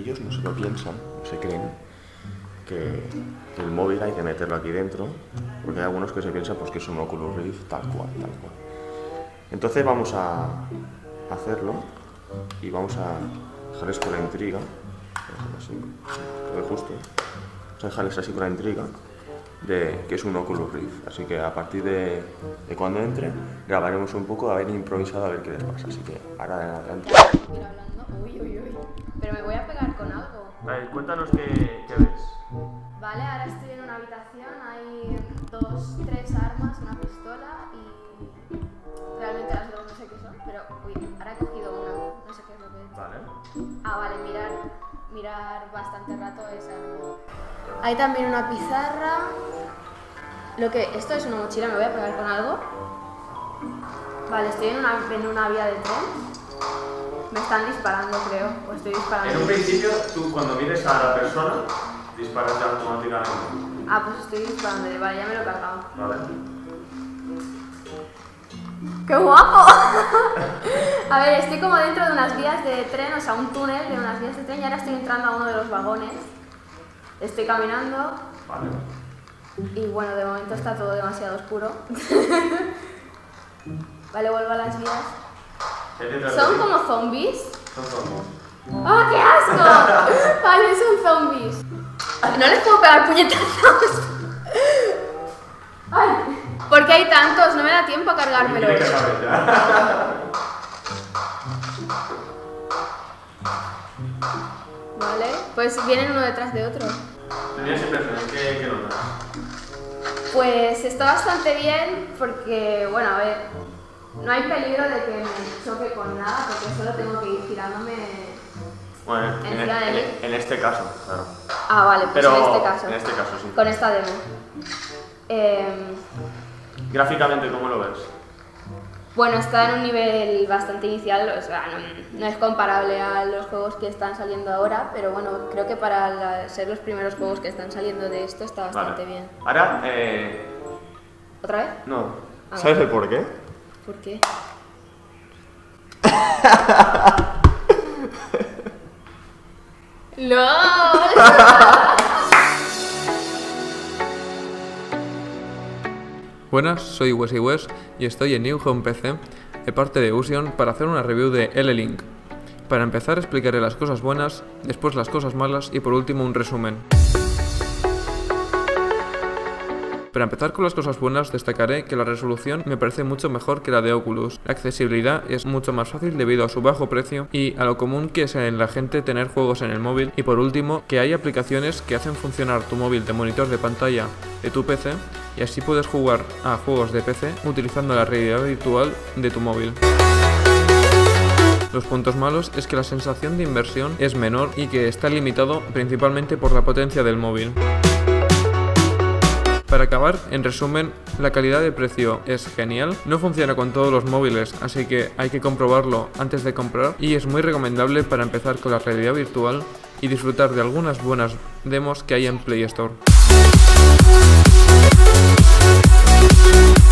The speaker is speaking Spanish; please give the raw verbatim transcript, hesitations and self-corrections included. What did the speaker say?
ellos no se lo piensan, no se creen que, que el móvil hay que meterlo aquí dentro, porque hay algunos que se piensan pues, que es un Oculus Rift tal cual, tal cual. Entonces vamos a hacerlo y vamos a dejarles con la intriga, así, justo, vamos a dejarles así con la intriga de que es un Oculus Rift, así que a partir de, de cuando entre grabaremos un poco, a ver improvisado a ver qué les pasa, así que ahora de adelante. Uy, uy, uy, pero me voy a pegar con algo. A ver, cuéntanos qué, qué ves. Vale, ahora estoy en una habitación, hay dos, tres armas, una pistola y realmente las dos no sé qué son, pero uy, ahora he cogido una, no sé qué es lo que es. Vale. Ah, vale, mirar, mirar bastante rato esa arma. Hay también una pizarra. Lo que, esto es una mochila, me voy a pegar con algo. Vale, estoy en una, en una vía de tren. Me están disparando, creo, o estoy disparando. En un principio, tú cuando mires a la persona, disparas ya automáticamente. Ah, pues estoy disparando, vale, ya me lo he cargado. Vale. ¡Qué guapo! A ver, estoy como dentro de unas vías de tren, o sea, un túnel de unas vías de tren y ahora estoy entrando a uno de los vagones. Estoy caminando. Vale. Y bueno, de momento está todo demasiado oscuro. Vale, vuelvo a las vías. ¿Son como zombies? Son zombies. ¡Ah, qué asco! Vale, son zombies. No les puedo pegar puñetazos. ¡Ay! ¿Por qué hay tantos? No me da tiempo a cargármelos. Vale, pues vienen uno detrás de otro. ¿Tenías impresiones? ¿Qué, qué notas? Pues está bastante bien porque, bueno, a ver, no hay peligro de que me choque con nada porque solo tengo que ir girándome. Bueno, en, en, en, en este caso, claro. Ah, vale, pues Pero en este caso. En este caso, sí. Con esta demo. Eh, Gráficamente, ¿cómo lo ves? Bueno, está en un nivel bastante inicial, o sea, no, no es comparable a los juegos que están saliendo ahora, pero bueno, creo que para la, ser los primeros juegos que están saliendo de esto está bastante vale. bien. Ahora, eh... ¿Otra vez? No. Ah, ¿Sabes vale. el por qué? ¿Por qué? ¡LOL! Buenas, soy Wesley West y estoy en New Home P C, de parte de Usion, para hacer una review de L-Link. Para empezar explicaré las cosas buenas, después las cosas malas y por último un resumen. Para empezar con las cosas buenas, destacaré que la resolución me parece mucho mejor que la de Oculus. La accesibilidad es mucho más fácil debido a su bajo precio y a lo común que es en la gente tener juegos en el móvil. Y por último, que hay aplicaciones que hacen funcionar tu móvil de monitor de pantalla de tu P C y así puedes jugar a juegos de P C utilizando la realidad virtual de tu móvil. Los puntos malos es que la sensación de inversión es menor y que está limitado principalmente por la potencia del móvil. Para acabar, en resumen, la calidad de precio es genial, no funciona con todos los móviles, así que hay que comprobarlo antes de comprar y es muy recomendable para empezar con la realidad virtual y disfrutar de algunas buenas demos que hay en Play Store.